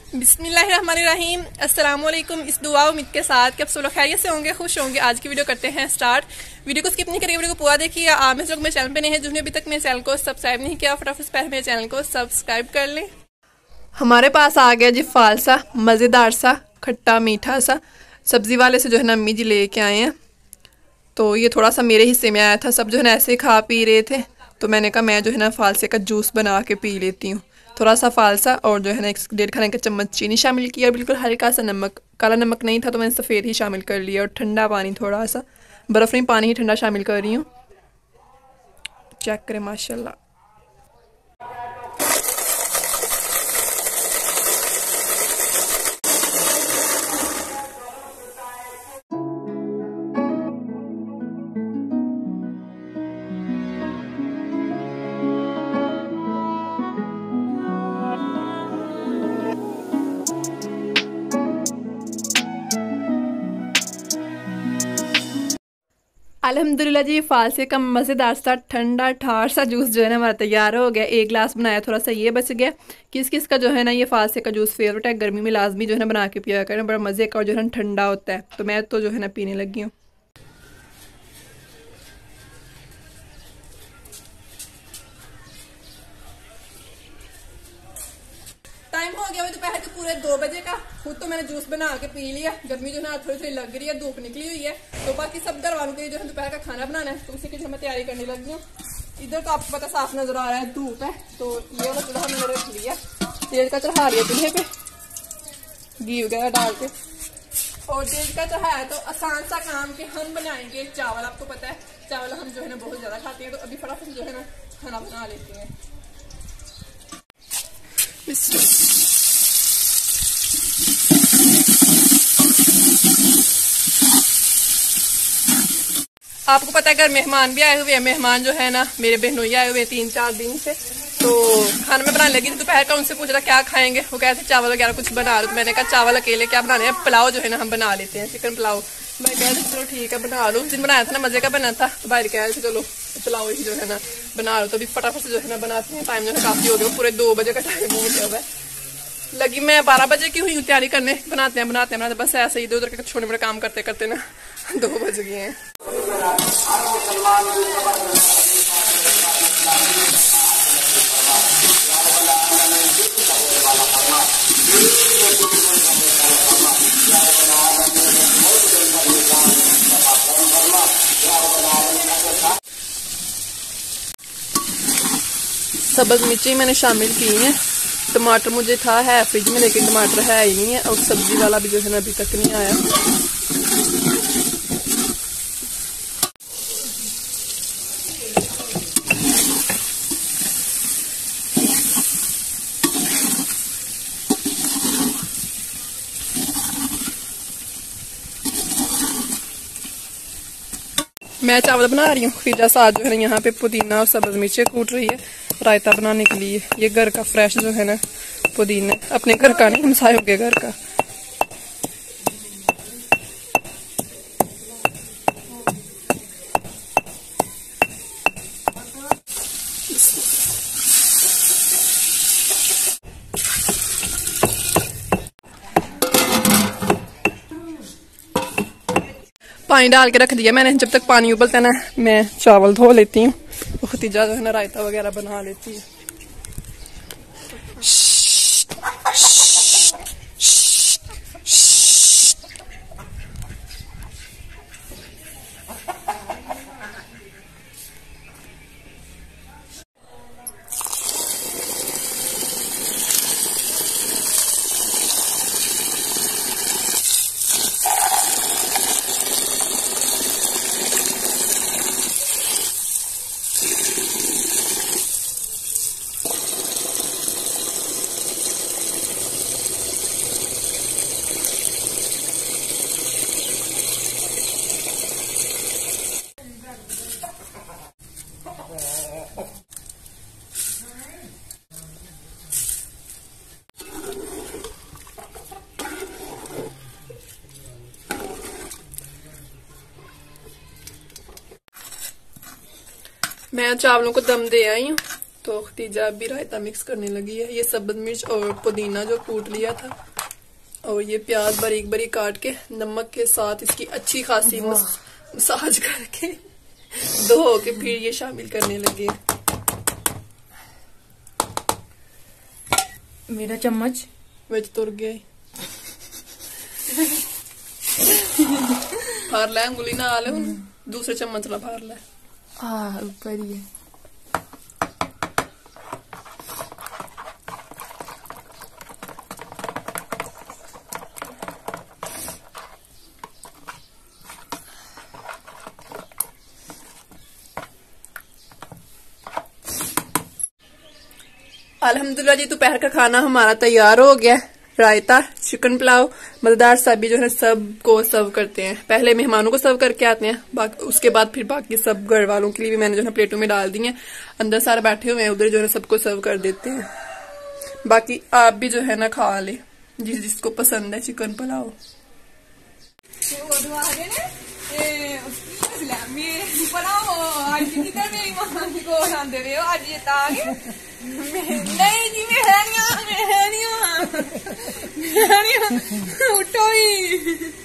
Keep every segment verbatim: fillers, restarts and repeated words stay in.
बिस्मिल्लाहिर्रहमानिर्रहीम। अस्सलाम वालेकुम। इस दुआ उम्मीद के साथ कि आप सब लोग खैरियत से होंगे, खुश होंगे। आज की वीडियो करते हैं स्टार्ट। वीडियो को स्किप नहीं करिए, वीडियो को पूरा देखिए। आप में से लोग मेरे चैनल पे नहीं है, जिन्होंने अभी तक मेरे चैनल को सब्सक्राइब नहीं किया, फटाफट से पहले मेरे चैनल को सब्सक्राइब कर लें। हमारे पास आ गया जी फालसा, मज़ेदार सा खट्टा मीठा सा। सब्ज़ी वाले से जो है ना अम्मी जी लेके आए हैं, तो ये थोड़ा सा मेरे हिस्से में आया था। सब जो है ना ऐसे खा पी रहे थे, तो मैंने कहा मैं जो है ना फालसे का जूस बना के पी लेती हूँ। थोड़ा सा फालसा और जो है ना एक डेढ़ खाने का चम्मच चीनी शामिल किया, बिल्कुल हल्का सा नमक। काला नमक नहीं था तो मैंने सफ़ेद ही शामिल कर लिया, और ठंडा पानी, थोड़ा सा बर्फ़ नहीं पानी ही ठंडा शामिल कर रही हूँ। चेक करें माशाल्लाह। अल्हम्दुलिल्लाह जी, फालसे का मज़ेदार सा ठंडा ठार सा जूस जो है ना हमारा तैयार हो गया। एक गिलास बनाया, थोड़ा सा ये बच गया। किस किस का जो है ना ये फालसे का जूस फेवरेट है, गर्मी में लाजमी जो है ना बना के पिया करें, बड़ा मज़े का और जो है ना ठंडा होता है। तो मैं तो जो है ना पीने लगी हूँ। टाइम हो गया दोपहर के पूरे दो बजे का। खुद तो मैंने जूस बना के पी लिया। गर्मी जो है ना थोड़ी थोड़ी लग रही है, धूप निकली हुई है, तो बाकी सब घर वालों के लिए जो है दोपहर का खाना बनाना है, तो उसी की जो मैं तैयारी करने लगी हूँ। इधर तो आपको पता साफ नजर आ रहा है, धूप है, तो ये वाला चूल्हा मैंने रख लिया, तेल का चढ़ा लिया चूल्हे पे घी वगैरह डाल के। और तेल का तो है तो आसान सा काम कि हम बनाएंगे चावल। आपको पता है चावल हम जो है ना बहुत ज्यादा खाते हैं, तो अभी फटाफट जो है ना खाना बना लेते हैं। आपको पता है घर मेहमान भी आए हुए हैं। मेहमान जो है ना मेरे बहनोई आए हुए तीन चार दिन से, तो खाना में बनाने लगी दोपहर का। उनसे पूछ रहा क्या खाएंगे, वो कहते चावल वगैरह कुछ बना लो। तो मैंने कहा चावल अकेले क्या बनाने हैं, पुलाव जो है ना हम बना लेते हैं, चिकन पुलाव। मैं कह रही चलो ठीक है बना लो। उस दिन बनाया था ना मजे का बना था, तो बाहर कह रहे थे चलो पुलाव ही जो है ना बना लो। तो अभी फटाफट से जो है ना बनाते हैं। टाइम जो है काफी हो गया, पूरे दो बजे का टाइम हो गया है। लगी मैं बारह बजे की हुई तैयारी करने, बनाते हैं बनाते हैं बनाते बस ऐसे ही इधर उधर के छोटे मोटे काम करते करते ना दो बज गए हैं। सब्ज मिर्ची मैंने शामिल की हैं। टमाटर मुझे था है फ्रिज में, लेकिन टमाटर है ही नहीं है। और सब्जी वाला भी जो है ना अभी तक नहीं आया। मैं चावल बना रही हूँ, फिजा साथ जो है ना यहाँ पे पुदीना और सब्ज मिर्ची कूट रही है रायता बनाने के लिए। ये घर का फ्रेश जो है ना पुदीना, अपने घर का नहीं, हमसायों के घर का। पानी डाल के रख दिया मैंने। जब तक पानी उबलता है ना मैं चावल धो लेती हूँ, तो खतीजा जो है ना रायता वगैरह बना लेती है। मैं चावलों को दम दे आई हूँ, तो खतीजा अभी रायता मिक्स करने लगी है। ये सब्ज मिर्च और पुदीना जो कूट लिया था और ये प्याज बारीक बारीक काट के नमक के साथ इसकी अच्छी खासी मसाज करके धो के फिर ये शामिल करने लगे। मेरा चम्मच विच तुर गया फार लै उंगली ना आ ले दूसरे चम्मच ना फार लै। हाँ ऊपर ही है। अल्हम्दुलिल्लाह जी दोपहर का खाना हमारा तैयार हो गया। रायता, चिकन पुलाव, मजेदार सब्जी जो है सबको सर्व करते हैं। पहले मेहमानों को सर्व करके आते हैं, उसके बाद फिर बाकी सब घर वालों के लिए भी मैंने जो है प्लेटों में डाल दी है। अंदर सारे बैठे हुए हैं, उधर जो है सबको सर्व कर देते हैं। बाकी आप भी जो है ना खा ले जिस जिसको पसंद है चिकन पुलाव। नहीं जी मैं है नहीं, मैं है नहीं, मैं है नहीं, उठो ही।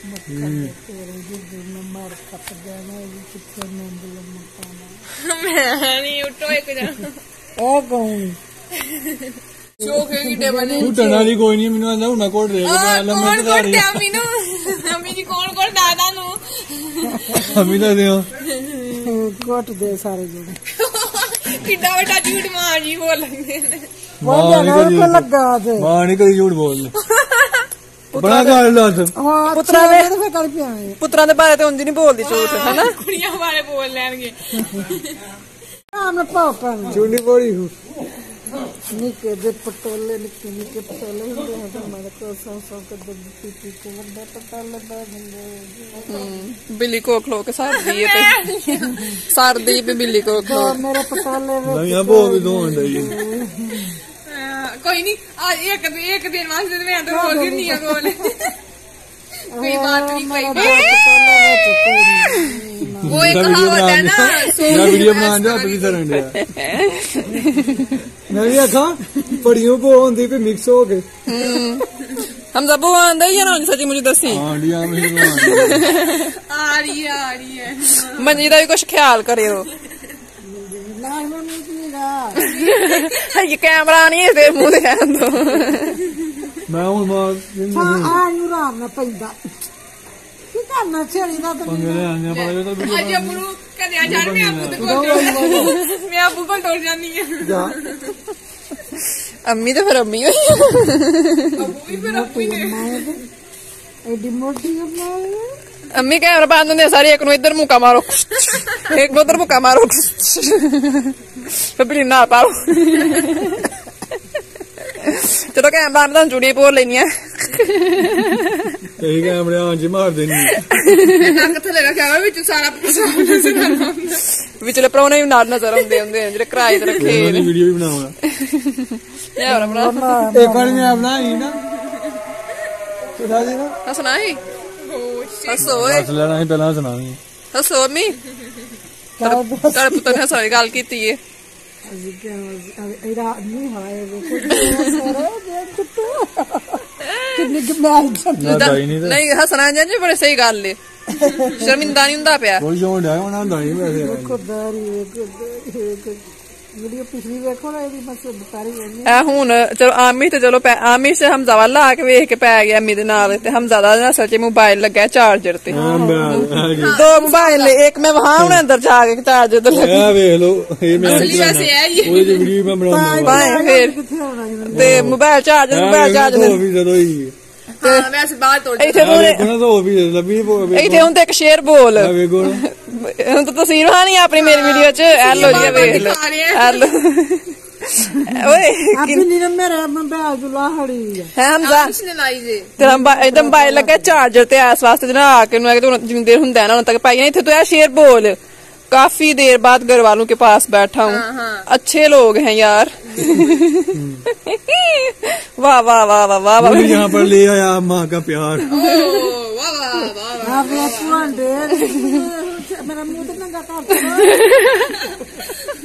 मैं है नहीं, उठो एक जन। ओ कौन? चोखे की टेबल है। उठना नहीं कोई नहीं, मैंने आंदा उना कोड रहेगा। कौन कोड दे अम्मी नु? अम्मी जी कौन कोड दादा नु? अम्मी दा दियो। कोट दे सारे जोड़े। किड्डा बड़ा झूठ मां जी बोलंगे ने। मां नहीं कदी लगा दे। मां नहीं कदी झूठ बोल। बड़ा गल दस। हां पुत्रा दे ते फिर कर पिया। पुत्रा दे बारे ते हुंदी नहीं बोलदी झूठ है ना। कुड़ियां बारे बोल लेंगे। हम पापा चुंडी बोली हूं। निके दे पटोले निके निके पटोले होंदे हैं तो हमारे को सौ सौ के दो पीपी के बड़े पटोले दे देंगे। बिल्ली को खलो के सर्दी पे सर्दी पे बिल्ली को खलो मेरे पटोले नहीं अब वो भी दो होंदे ये। कोई नहीं आज एक एक दिन वास्ते मैं तो बोल ही नहीं है बोले। कोई बात नहीं कोई वो एक कहावत है ना। मैं वीडियो बना दे अपनी तरह दे। मैं भी आखा पड़ियों को होंदी पे मिक्स हो गए। हम सब वो आंदा ही है ना सच्ची मुझे दसी। हां डिया में आ रही है आ रही है। मंजी दा भी कुछ ख्याल करियो। ये कैमरा नहीं है तेरे मुंह दिखा दो। मैं हूं मां हां नु राम ना पैंदा की करना छेड़ी दा तो पंगे आने वाला तो वीडियो आज अबू कदे आज मैं अबू को मैं अबू को तोड़ जानी है। जा अम्मी तो फिर अम्मी हुई। अबू भी फिर अबू ने एडी मोटी है। अम्मी कैमरा बंद होंदे सारे एक नु इधर मुका मारो एक नु उधर मुका मारो फिर ना पाओ। चलो कैमरा बंद चुड़ी पोर लेनी है। यही कैमरे आंच मार देनी नक थले रखा हुआ विच सारा विचले परौने भी नाल नजर आंदे हुंदे जेड़े किराए ते रखे ने। वीडियो भी बनाऊंगा यार बना एक बार मैं बनाई ना सुना दी ना हसना ही हसो हस लेना ही पहला सुनावी हसो अम्मी तेरे पुत्र ने सारी गल कीती है। नहीं हसना जी बड़े सही गल है शर्मिंदा नहीं हुंदा पिया। कोई जोड़ है होना हुंदा नहीं वैसे वीडियो पिछली देखो ना ये बस बतारी है। ए हुन चलो आमी ते चलो आमी से हमजा वाला आके वेख के पै गया अम्मी दे नाल ते हमजा दा ना सच्चे मोबाइल लगा चार्जर ते दो मोबाइल एक मैं वहां हुन अंदर जाके चार्जर ते लगा ए वेख लो ये मैं वैसे है ये वो जो वीडियो मैं बनाऊंगा बाय फिर ते मोबाइल चार्जर मोबाइल चार्जर वो भी जदों ही हां वैसे बात तोड़ इथे कोना तो वो भी लंबी इथे हुन ते एक शेर बोल वे गो ਹੁਣ ਤਾਂ ਤਸਵੀਰ ਆਣੀ ਆਪਣੀ ਮੇਰੀ ਵੀਡੀਓ ਚ ਹੈਲੋ ਜੀ ਵੇਖ ਲਓ ਹੈਲੋ ਓਏ ਆਪਣੀ ਨੇ ਮੇਰੇ ਮੋਬਾਈਲ ਜੁ ਲਾਹੜੀ ਹੈ ਹਮਜ਼ਾ किसने लाई जे ਤੇਰਾ ਇਹਦਾ ਮੋਬਾਈਲ ਲੱਗਾ ਚਾਰਜਰ ਤੇ ਇਸ ਵਾਸਤੇ ਜਨਾ ਆ ਕੇ ਨੂੰ ਆ ਕੇ ਤੂੰ ਜਿੰਨੀ ਦੇਰ ਹੁੰਦਾ ਨਾ ਉਦੋਂ ਤੱਕ ਭਾਈ ਇੱਥੇ ਤੂੰ ਇਹ शेर बोल काफी देर बाद घर वालों के पास बैठा हूँ। अच्छे लोग हैं यार। वाह वाह वाह वाह वाह वाह यहाँ पर ले आया माँ का प्यार। वाह वाह वाह मेरा मुंह तो नंगा कर